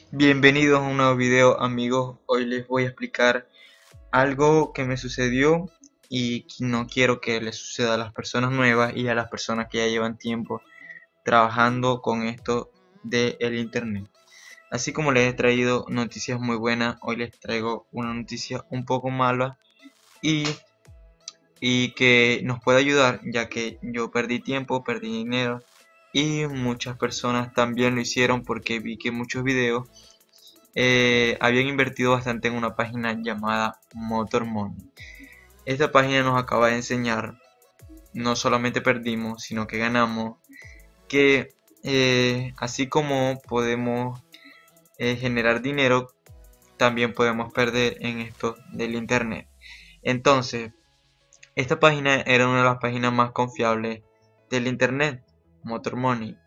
Bienvenidos a un nuevo video, amigos. Hoy les voy a explicar algo que me sucedió y que no quiero que les suceda a las personas nuevas y a las personas que ya llevan tiempo trabajando con esto del internet. Así como les he traído noticias muy buenas, hoy les traigo una noticia un poco mala y, y que nos puede ayudar, ya que yo perdí tiempo, perdí dinero y muchas personas también lo hicieron porque vi que muchos videos habían invertido bastante en una página llamada MotorMoney. Esta página nos acaba de enseñar, no solamente perdimos, sino que ganamos, que así como podemos generar dinero, también podemos perder en esto del internet. Entonces, esta página era una de las páginas más confiables del internet, MotorMoney.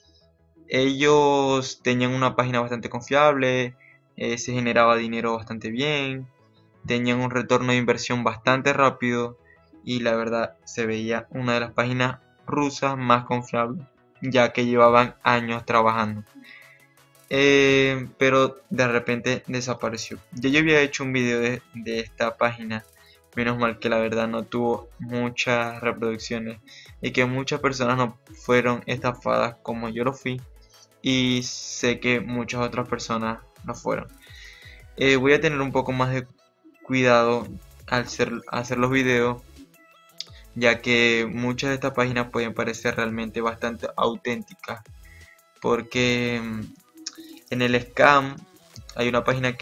Ellos tenían una página bastante confiable, se generaba dinero bastante bien, tenían un retorno de inversión bastante rápido y la verdad se veía una de las páginas rusas más confiables, ya que llevaban años trabajando. Pero de repente desapareció. Yo había hecho un video de esta página, menos mal que la verdad no tuvo muchas reproducciones y que muchas personas no fueron estafadas como yo lo fui, y sé que muchas otras personas no fueron. Voy a tener un poco más de cuidado al hacer los videos, ya que muchas de estas páginas pueden parecer realmente bastante auténticas, porque en el scam hay una página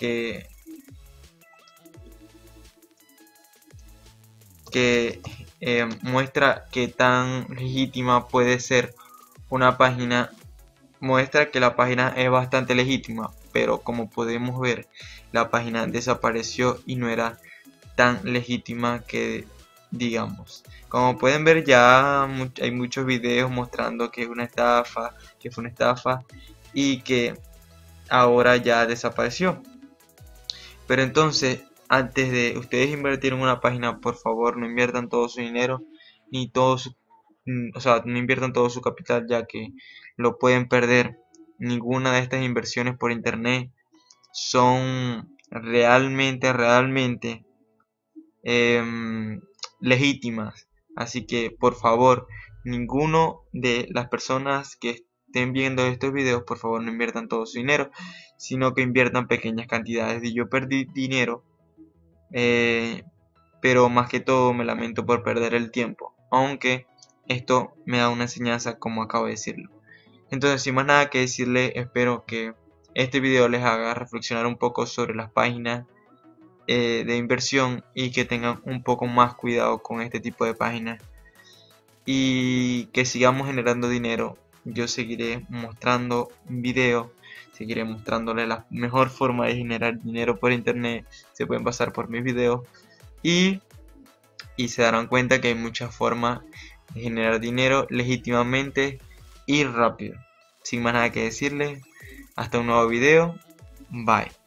que muestra qué tan legítima puede ser una página. Muestra que la página es bastante legítima, pero como podemos ver, la página desapareció y no era tan legítima que digamos. Como pueden ver, ya hay muchos videos mostrando que es una estafa, que fue una estafa y que ahora ya desapareció. Pero entonces, antes de ustedes invertir en una página, por favor, no inviertan todo su dinero ni todo su, o sea, no inviertan todo su capital, ya que lo pueden perder. Ninguna de estas inversiones por internet son realmente legítimas. Así que por favor, ninguno de las personas que estén viendo estos videos, por favor no inviertan todo su dinero, sino que inviertan pequeñas cantidades. Y yo perdí dinero, eh, pero más que todo me lamento por perder el tiempo, aunque esto me da una enseñanza como acabo de decirlo. Entonces, sin más nada que decirle, espero que este video les haga reflexionar un poco sobre las páginas de inversión y que tengan un poco más cuidado con este tipo de páginas y que sigamos generando dinero. Yo seguiré mostrando videos, seguiré mostrándoles la mejor forma de generar dinero por internet. Se pueden pasar por mis videos y, y se darán cuenta que hay muchas formas de generar dinero legítimamente y rápido. Sin más nada que decirles, hasta un nuevo video. Bye.